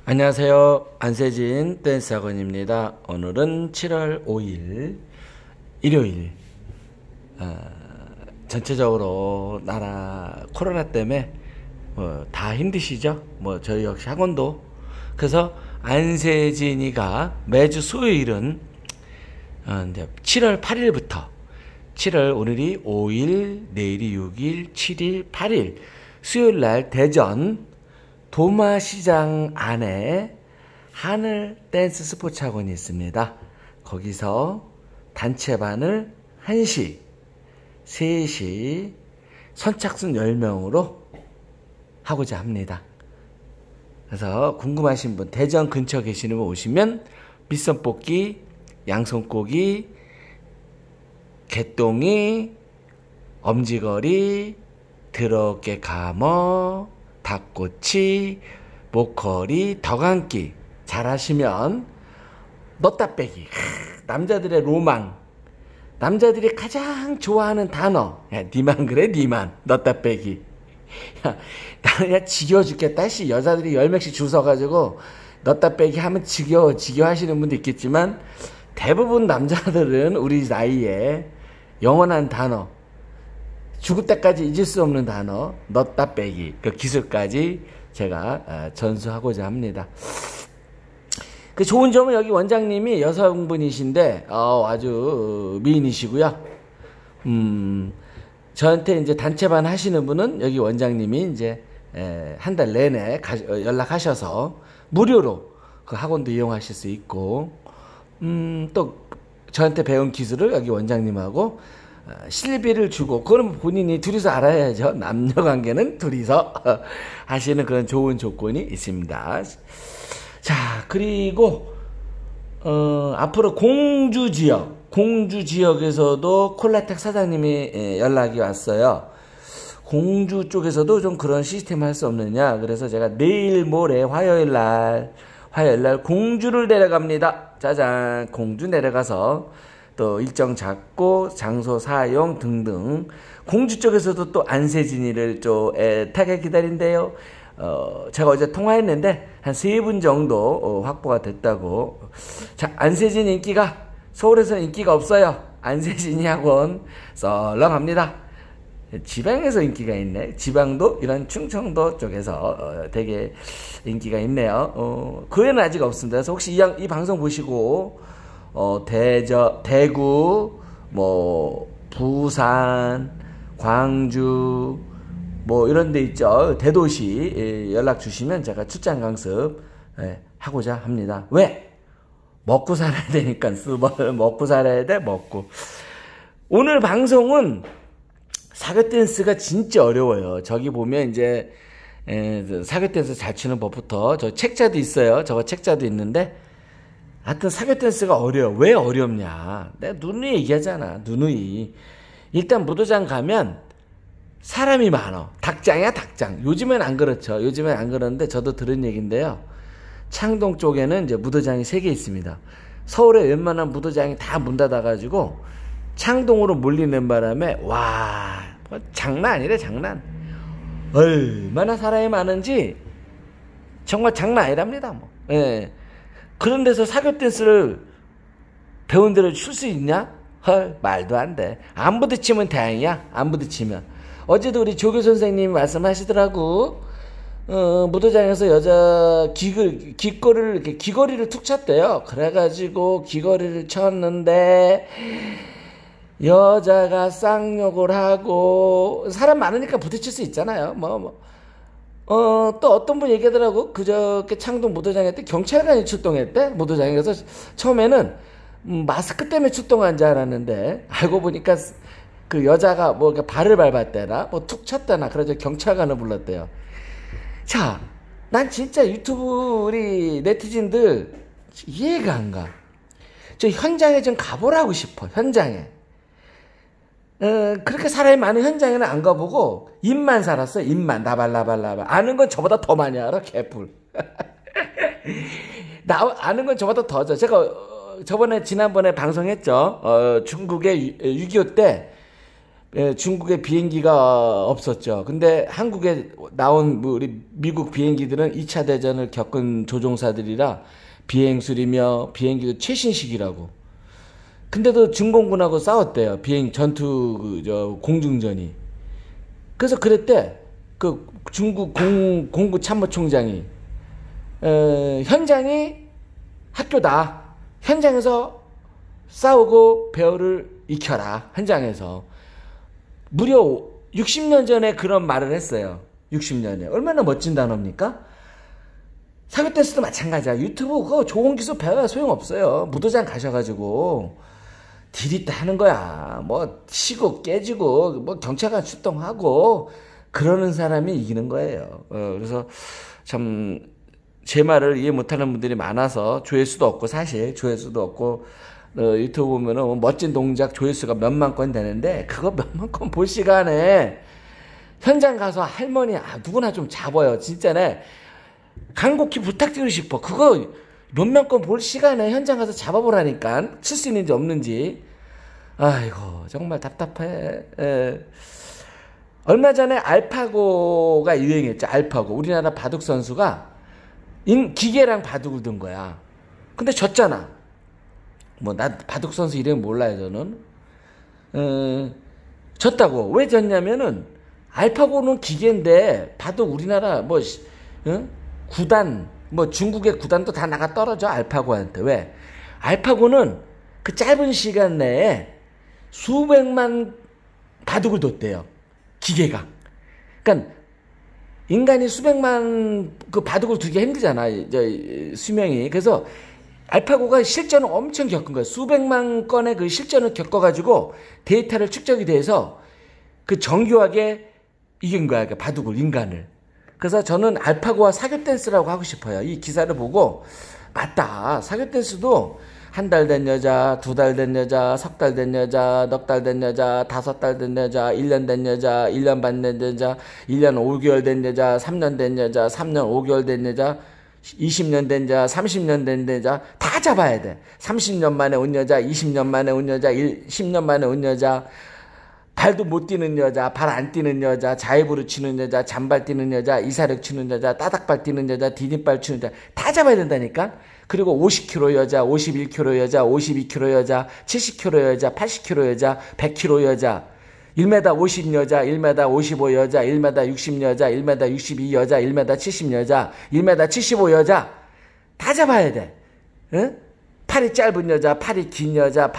안녕하세요. 안세진 댄스학원입니다. 오늘은 7월 5일 일요일. 전체적으로 나라 코로나 때문에 다 힘드시죠? 저희 역시 학원도. 그래서 안세진이가 매주 수요일은 이제 7월 8일부터 7월 오늘이 5일, 내일이 6일, 7일, 8일 수요일 날 대전 도마시장 안에 하늘 댄스 스포츠 학원이 있습니다. 거기서 단체반을 1시, 3시 선착순 10명으로 하고자 합니다. 그래서 궁금하신 분, 대전 근처 계시는 분 오시면 밑선 뽑기, 양손 꼬기, 개똥이, 엄지거리, 드럽게 감어, 닭꼬치, 목걸이, 덕안기 잘하시면 넣다 빼기. 남자들의 로망, 남자들이 가장 좋아하는 단어. 야, 니만 그래 니만 넣다 빼기. 야, 나는 야 지겨워 죽겠다. 여자들이 10명씩 줄 서가지고 넣다 빼기 하면 지겨워 하시는 분도 있겠지만 대부분 남자들은 우리 나이에 영원한 단어, 죽을 때까지 잊을 수 없는 단어 넣다 빼기, 그 기술까지 제가 전수하고자 합니다. 그 좋은 점은 여기 원장님이 여성분이신데 아주 미인이시고요. 저한테 이제 단체반 하시는 분은 여기 원장님이 이제 한 달 내내 연락하셔서 무료로 그 학원도 이용하실 수 있고, 또 저한테 배운 기술을 여기 원장님하고 실비를 주고, 그럼 본인이 둘이서 알아야죠. 남녀관계는 둘이서 하시는 그런 좋은 조건이 있습니다. 자, 그리고 앞으로 공주 지역에서도 콜라텍 사장님이 연락이 왔어요. 공주 쪽에서도 좀 그런 시스템 할 수 없느냐. 그래서 제가 내일 모레 화요일 날 공주를 내려갑니다. 짜잔, 공주 내려가서 또 일정 잡고 장소 사용 등등. 공주 쪽에서도 또 안세진이를 좀 애타게 기다린대요. 제가 어제 통화했는데 한 3분 정도 확보가 됐다고. 자, 안세진 인기가 서울에서는 인기가 없어요. 안세진이 학원 썰렁합니다. 지방에서 인기가 있네. 지방도 이런 충청도 쪽에서 되게 인기가 있네요. 그 외에는 아직 없습니다. 그래서 혹시 이 방송 보시고 대구, 부산, 광주, 이런 데 있죠. 대도시 연락 주시면 제가 출장 강습 하고자 합니다. 왜? 먹고 살아야 되니까. 먹고 살아야 돼, 먹고. 오늘 방송은 사교 댄스가 진짜 어려워요. 저기 보면 이제 사교 댄스 잘 추는 법부터, 저 책자도 있어요. 저거 책자도 있는데, 하여튼 사교 댄스가 어려워. 왜 어렵냐? 내가 누누이 얘기하잖아. 누누이. 일단 무도장 가면 사람이 많어. 닭장이야, 닭장. 요즘엔 안 그렇죠. 요즘엔 안 그러는데 저도 들은 얘기인데요. 창동 쪽에는 이제 무도장이 3개 있습니다. 서울에 웬만한 무도장이 다 문 닫아가지고 창동으로 몰리는 바람에 장난 아니래, 장난. 얼마나 사람이 많은지 정말 장난 아니랍니다. 예. 그런 데서 사교 댄스를 배운 대로 출 수 있냐? 말도 안 돼. 안 부딪히면 다행이야. 안 부딪히면. 어제도 우리 조교 선생님이 말씀하시더라고. 무도장에서 여자 귀걸이를 툭 쳤대요. 그래가지고 귀걸이를 쳤는데 여자가 쌍욕을 하고, 사람 많으니까 부딪힐 수 있잖아요. 또 어떤 분 얘기하더라고. 그저께 창동 무도장에 때 경찰관이 출동했대. 무도장에. 그래서 처음에는 마스크 때문에 출동한 줄 알았는데 알고 보니까 그 여자가 발을 밟았대나 툭 쳤대나, 그래서 경찰관을 불렀대요. 자, 난 진짜 유튜브 우리 네티즌들 이해가 안 가. 저 현장에 좀 가보라고 싶어. 현장에. 그렇게 사람이 많은 현장에는 안 가보고 입만 살았어. 입만 나발나발. 아는 건 저보다 더 많이 알아. 개뿔. 아는 건 저보다 더죠. 제가 지난번에 방송했죠. 중국의 6.25 때 중국에 비행기가 없었죠. 근데 한국에 나온 우리 미국 비행기들은 2차 대전을 겪은 조종사들이라 비행술이며 비행기도 최신식이라고. 근데도 중공군하고 싸웠대요. 공중전이. 그래서 그랬대. 그 중국 공구 참모총장이 현장이 학교다. 현장에서 싸우고 배우를 익혀라. 현장에서. 무려 60년 전에 그런 말을 했어요. 60년에. 얼마나 멋진 단어입니까? 사교댄스도 마찬가지야. 유튜브 그거 좋은 기술 배워야 소용없어요. 무도장 가셔가지고 디리다 하는 거야. 뭐 치고 깨지고 뭐 경찰관 출동하고 그러는 사람이 이기는 거예요. 그래서 참 제 말을 이해 못하는 분들이 많아서 조회수도 없고, 사실 조회수도 없고, 유튜브 보면은 뭐 멋진 동작 조회수가 몇만 건 되는데 그거 몇만 건 볼 시간에 현장 가서 할머니 누구나 좀 잡아요. 진짜네. 간곡히 부탁드리고 싶어. 그거 몇만 건 볼 시간에 현장 가서 잡아보라니까. 칠 수 있는지 없는지. 아이고 정말 답답해. 얼마 전에 알파고가 유행했죠. 알파고. 우리나라 바둑 선수가 기계랑 바둑을 둔 거야. 근데 졌잖아. 뭐 나 바둑 선수 이름 몰라요 저는. 졌다고. 왜 졌냐면은 알파고는 기계인데 바둑 우리나라 뭐 구단 뭐 중국의 구단도 다 나가 떨어져 알파고한테. 왜? 알파고는 그 짧은 시간 내에 수백만 바둑을 뒀대요. 기계가. 그러니까 인간이 수백만 그 바둑을 두기 힘들잖아. 수명이. 그래서 알파고가 실전을 엄청 겪은 거야. 수백만 건의 그 실전을 겪어가지고 데이터를 축적이 돼서 그 정교하게 이긴 거야. 그 바둑을, 인간을. 그래서 저는 알파고와 사교댄스라고 하고 싶어요. 이 기사를 보고 맞다. 사교댄스도 한 달 된 여자, 2달 된 여자, 3달 된 여자, 넉 달 된 여자, 5달 된 여자, 1년 된 여자, 1년 반 된 여자, 1년 5개월 된 여자, 3년 된 여자, 3년 5개월 된 여자, 20년 된 여자, 30년 된 여자 다 잡아야 돼. 30년 만에 온 여자, 20년 만에 온 여자, 10년 만에 온 여자, 발도 못 뛰는 여자, 발 안 뛰는 여자, 자이브로 치는 여자, 잔발 뛰는 여자, 이사력 치는 여자, 따닥발 뛰는 여자, 디딤발 치는 여자 다 잡아야 된다니까. 그리고 50kg 여자, 51kg 여자, 52kg 여자, 70kg 여자, 80kg 여자, 100kg 여자, 1m 50 여자, 1m 55 여자, 1m 60 여자, 1m 62 여자, 1m 70 여자, 1m 75 여자 다 잡아야 돼. 응? 팔이 짧은 여자, 팔이 긴 여자,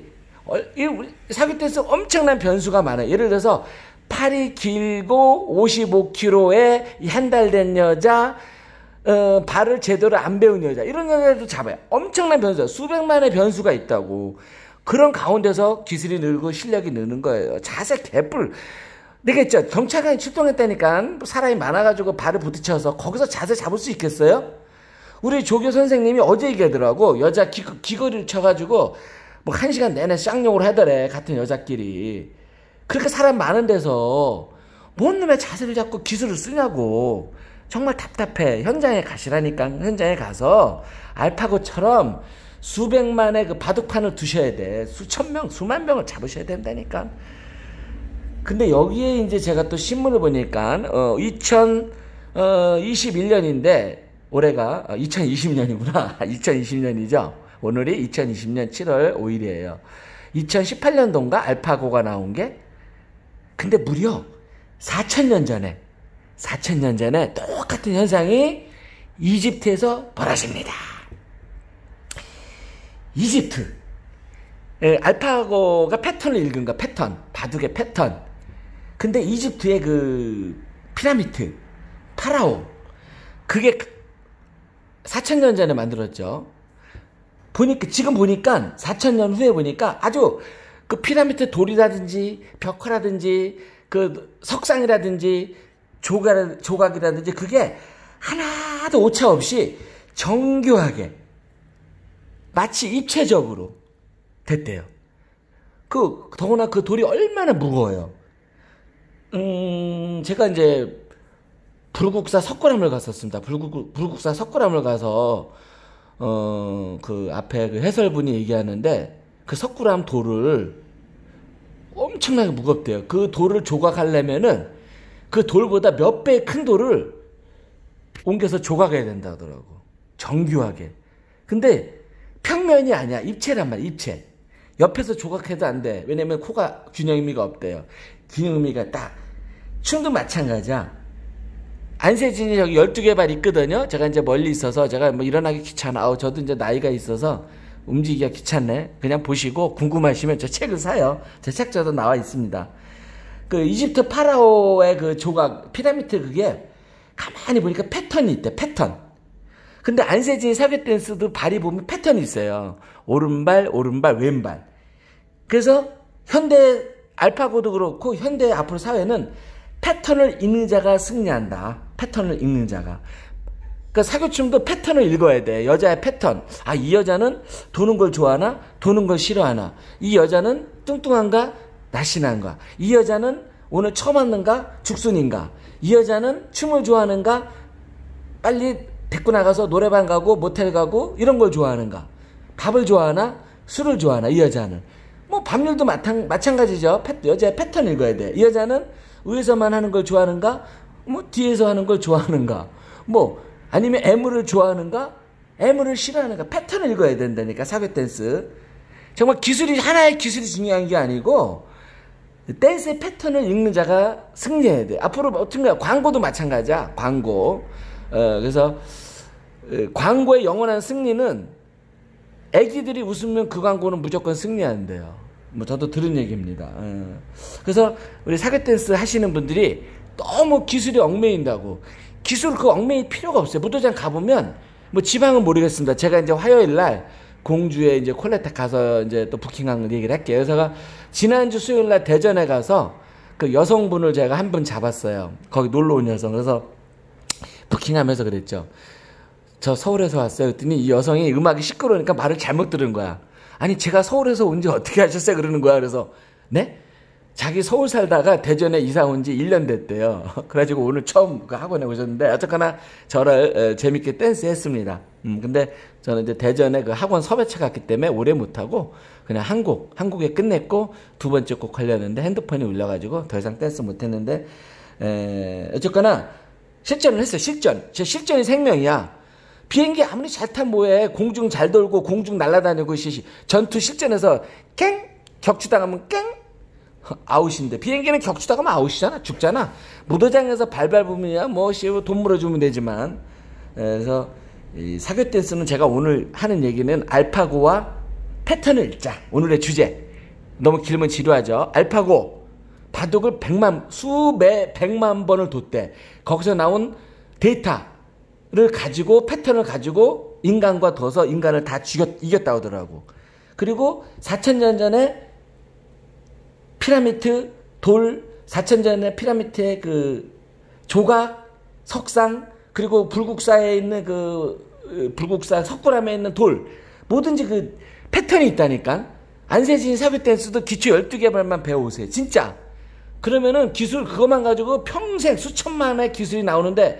사교댄스 엄청난 변수가 많아요. 예를 들어서 팔이 길고 55kg에 한 달 된 여자, 발을 제대로 안 배운 여자, 이런 여자도 잡아요. 엄청난 변수야. 수백만의 변수가 있다고. 그런 가운데서 기술이 늘고 실력이 느는 거예요. 자세 개뿔. 내가 있죠. 경찰관이 출동했다니까. 사람이 많아가지고 발을 부딪혀서 거기서 자세 잡을 수 있겠어요? 우리 조교 선생님이 어제 얘기하더라고. 여자 귀걸이를 쳐가지고 뭐 1시간 내내 쌍욕을 하더래. 같은 여자끼리. 그렇게 사람 많은 데서 뭔 놈의 자세를 잡고 기술을 쓰냐고. 정말 답답해. 현장에 가시라니까. 현장에 가서 알파고처럼 수백만의 그 바둑판을 두셔야 돼. 수천 명, 수만 명을 잡으셔야 된다니까. 근데 여기에 이제 제가 또 신문을 보니까 2021년인데 올해가 2020년이구나. 2020년이죠. 오늘이 2020년 7월 5일이에요. 2018년도인가 알파고가 나온 게. 근데 무려 4,000년 전에 똑같은 현상이 이집트에서 벌어집니다. 이집트. 알파고가 패턴을 읽은 거야. 패턴. 바둑의 패턴. 근데 이집트의 그 피라미드, 파라오, 그게 4,000년 전에 만들었죠. 지금 보니까 4,000년 후에 보니까 아주 그 피라미드 돌이라든지 벽화라든지 그 석상이라든지 조각이라든지 그게 하나도 오차 없이 정교하게 마치 입체적으로 됐대요. 더구나 그 돌이 얼마나 무거워요. 제가 이제 불국사 석굴암을 갔었습니다. 불국사 석굴암을 가서 그 앞에 그 해설분이 얘기하는데 그 석굴암 돌을 엄청나게 무겁대요. 그 돌을 조각하려면은 그 돌보다 몇 배 큰 돌을 옮겨서 조각해야 된다 하더라고. 정교하게. 근데 평면이 아니야. 입체란 말이야. 입체. 옆에서 조각해도 안 돼. 왜냐면 코가 균형미가 없대요. 균형미가 딱. 춤도 마찬가지야. 안세진이 여기 12개 발 있거든요. 제가 이제 멀리 있어서 제가 뭐 일어나기 귀찮아. 저도 이제 나이가 있어서 움직이기가 귀찮네. 그냥 보시고 궁금하시면 저 책을 사요. 제 책자도 나와 있습니다. 그 이집트 파라오의 그 조각, 피라미드 그게 가만히 보니까 패턴이 있대. 패턴. 근데 안세진이 사교 댄스도 발이 보면 패턴이 있어요. 오른발, 오른발, 왼발. 그래서 현대 알파고도 그렇고 현대 앞으로 사회는 패턴을 읽는 자가 승리한다. 패턴을 읽는 자가. 그러니까 사교춤도 패턴을 읽어야 돼. 여자의 패턴. 아, 이 여자는 도는 걸 좋아하나? 도는 걸 싫어하나? 이 여자는 뚱뚱한가? 날씬한가? 이 여자는 오늘 처음 왔는가? 죽순인가? 이 여자는 춤을 좋아하는가? 빨리 데리고 나가서 노래방 가고 모텔 가고 이런 걸 좋아하는가? 밥을 좋아하나? 술을 좋아하나? 이 여자는. 뭐 밤일도 마찬가지죠. 여자의 패턴 읽어야 돼. 이 여자는 위에서만 하는 걸 좋아하는가? 뭐 뒤에서 하는 걸 좋아하는가? 뭐 아니면 애무를 좋아하는가? 애무를 싫어하는가? 패턴을 읽어야 된다니까. 사교 댄스. 정말 기술이 하나의 기술이 중요한 게 아니고 댄스의 패턴을 읽는 자가 승리해야 돼. 앞으로 어떤가 광고도 마찬가지야. 광고. 그래서 광고의 영원한 승리는 애기들이 웃으면 그 광고는 무조건 승리한대요. 뭐 저도 들은 얘기입니다. 그래서 우리 사교 댄스 하시는 분들이 너무 기술이 얽매인다고. 기술 그 얽매일 필요가 없어요. 무도장 가보면 뭐 지방은 모르겠습니다. 제가 이제 화요일 날 공주에 이제 콜레타 가서 이제 또 부킹한 얘기를 할게요. 그래서 지난주 수요일 날 대전에 가서 그 여성분을 제가 한 분 잡았어요. 거기 놀러 온 여성. 그래서 부킹하면서 그랬죠. 저 서울에서 왔어요. 그랬더니 이 여성이 음악이 시끄러우니까 말을 잘못 들은 거야. 아니 제가 서울에서 온 지 어떻게 하셨어요? 그러는 거야. 그래서 네? 자기 서울 살다가 대전에 이사 온 지 1년 됐대요. 그래가지고 오늘 처음 그 학원에 오셨는데 어쨌거나 저를 재밌게 댄스 했습니다. 근데 저는 이제 대전에 그 학원 섭외차 갔기 때문에 오래 못하고 그냥 한국에 끝냈고 두 번째 곡 하려는데 핸드폰이 울려가지고 더 이상 댄스 못했는데 어쨌거나 실전을 했어요. 제 실전이 생명이야. 비행기 아무리 잘 탄 뭐해. 공중 잘 돌고 공중 날아다니고 전투 실전에서 깽 격추당하면 깽 아웃인데 비행기는 격추당하면 아웃이잖아. 죽잖아. 무도장에서 발 밟으면 돈 물어주면 되지만. 그래서 이 사교 댄스는 제가 오늘 하는 얘기는 알파고와 패턴을 읽자. 오늘의 주제. 너무 길면 지루하죠. 알파고 바둑을 수백 100만 번을 뒀대. 거기서 나온 데이터를 가지고 패턴을 가지고 인간과 둬서 인간을 다 이겼다 하더라고. 그리고 4,000년 전에 피라미드 돌 4,000년 전에 피라미드의 그 조각 석상 그리고 불국사에 있는 그 불국사 석굴암에 있는 돌 뭐든지 그 패턴이 있다니까. 안세진 사교 댄스도 기초 12개 발만 배워오세요. 진짜. 그러면은 기술 그것만 가지고 평생 수천만의 기술이 나오는데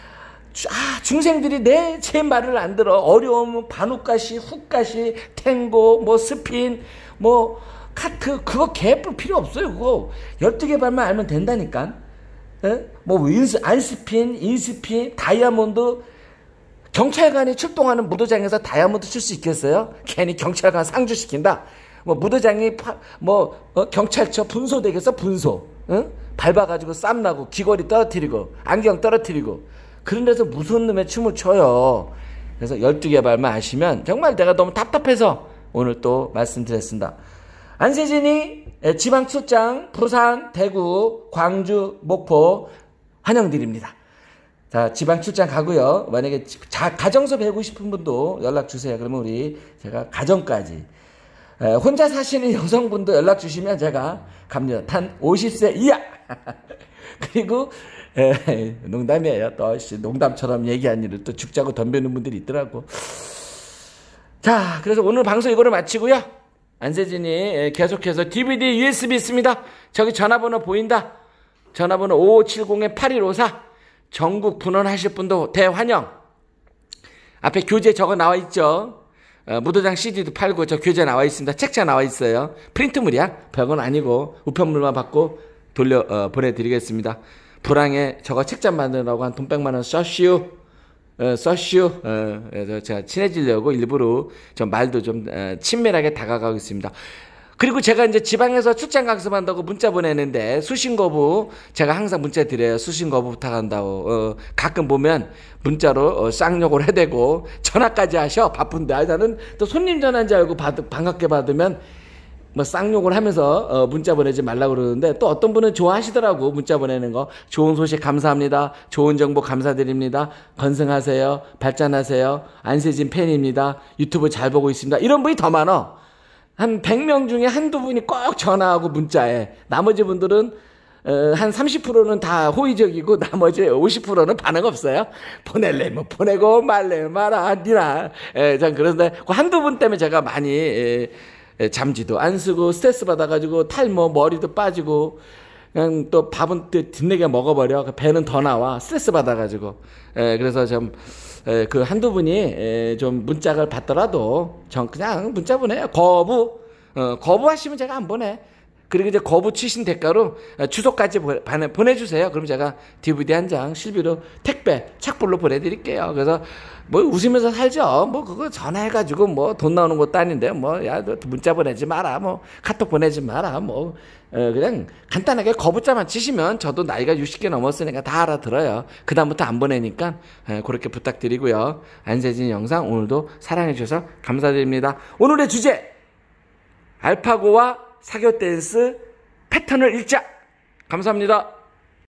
중생들이 제 말을 안 들어. 어려움, 반훅가시, 훅가시, 탱고, 뭐 스핀, 뭐 카트 그거 개뿔 필요 없어요. 그거 12개 발만 알면 된다니까. 뭐 안스핀, 인스핀, 다이아몬드. 경찰관이 출동하는 무도장에서 다이아몬드 칠 수 있겠어요? 괜히 경찰관 상주시킨다. 뭐 무도장이 경찰차 분소 되겠어? 분소. 밟아가지고 쌈나고 귀걸이 떨어뜨리고 안경 떨어뜨리고 그런 데서 무서운 놈의 춤을 춰요. 그래서 12개 발만 아시면 정말 내가 너무 답답해서 오늘 또 말씀드렸습니다. 안세진이 지방 출장 부산, 대구, 광주, 목포 환영드립니다. 자, 지방 출장 가고요. 만약에 가정서 배우고 싶은 분도 연락 주세요. 그러면 제가 가정까지. 혼자 사시는 여성분도 연락 주시면 제가 갑니다. 단 50세 이하. 그리고 농담이에요. 또 농담처럼 얘기한 일을 또 죽자고 덤비는 분들이 있더라고. 자, 그래서 오늘 방송 이거를 마치고요. 안세진이 계속해서 DVD, USB 있습니다. 저기 전화번호 보인다. 전화번호 5570-8154. 전국 분원하실 분도 대환영. 앞에 교재 적어 나와 있죠. 무도장 CD도 팔고 저 교재 나와 있습니다. 책자 나와 있어요. 프린트물이야. 별건 아니고 우편물만 받고 보내드리겠습니다. 불황에 저거 책자 만드느라고 한 돈 100만 원 써시오. 그래서 제가 친해지려고 일부러 좀 말도 좀 친밀하게 다가가고 있습니다. 그리고 제가 이제 지방에서 출장 강습한다고 문자 보내는데 수신 거부 제가 항상 문자 드려요. 수신 거부 부탁한다고. 가끔 보면 문자로 쌍욕을 해대고 전화까지 하셔. 바쁜데. 나는 또 손님 전화인 줄 알고 반갑게 받으면 뭐 쌍욕을 하면서 문자 보내지 말라고 그러는데 또 어떤 분은 좋아하시더라고. 문자 보내는 거. 좋은 소식 감사합니다. 좋은 정보 감사드립니다. 건승하세요. 발전하세요. 안세진 팬입니다. 유튜브 잘 보고 있습니다. 이런 분이 더 많아. 한 100명 중에 한두 분이 꼭 전화하고 문자해. 나머지 분들은 한 30%는 다 호의적이고 나머지 50%는 반응 없어요. 보낼래면 보내고 말래면 말아. 니나. 전 그런데 한두 분 때문에 제가 많이 잠지도 안 쓰고 스트레스 받아가지고 탈모 머리도 빠지고 그냥 또 밥은 또 뒷내게 먹어버려. 배는 더 나와. 스트레스 받아가지고. 그래서 좀 그 한두 분이 좀 문자를 받더라도 전 그냥 문자 보내요. 거부하시면 제가 안 보내. 그리고 이제 거부 치신 대가로 주소까지 보내주세요. 그럼 제가 DVD 한 장 실비로 택배 착불로 보내드릴게요. 그래서 뭐 웃으면서 살죠. 뭐 그거 전화해가지고 뭐 돈 나오는 것도 아닌데 뭐 야 너 문자 보내지 마라. 뭐 카톡 보내지 마라. 뭐 그냥 간단하게 거부자만 치시면 저도 나이가 60개 넘었으니까 다 알아들어요. 그 다음부터 안 보내니까 그렇게 부탁드리고요. 안세진 영상 오늘도 사랑해 주셔서 감사드립니다. 오늘의 주제 알파고와 사교 댄스 패턴을 읽자. 감사합니다.